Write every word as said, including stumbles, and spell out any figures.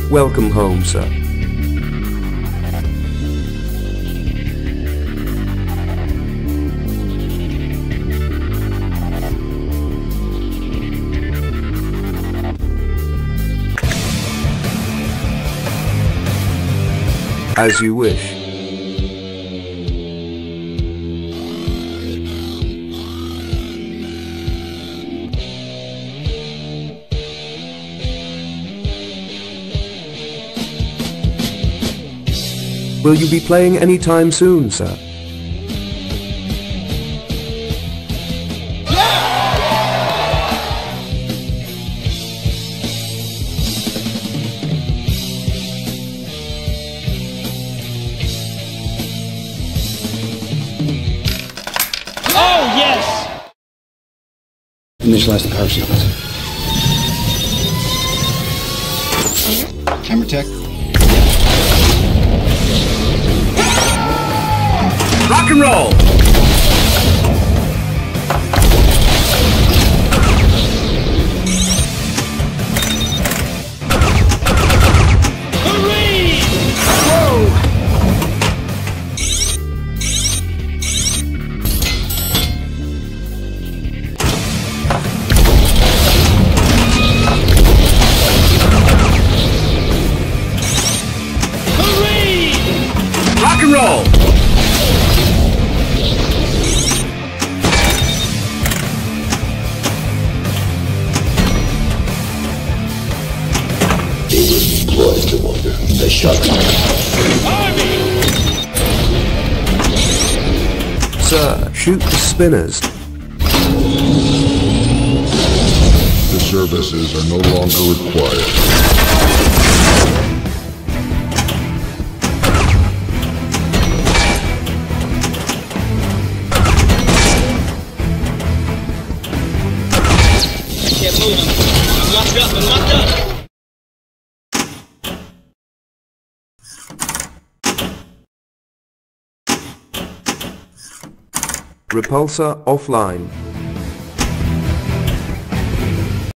Welcome home, sir. As you wish. Will you be playing anytime soon, sir? Oh, yes! Initialize the power sequence. Camera tech. Rock and roll! Hooray! Whoa! Hooray! Rock and roll! The shot. Sir, shoot the spinners. The services are no longer required. I can't move. I'm locked up. I'm locked up. Repulsor offline.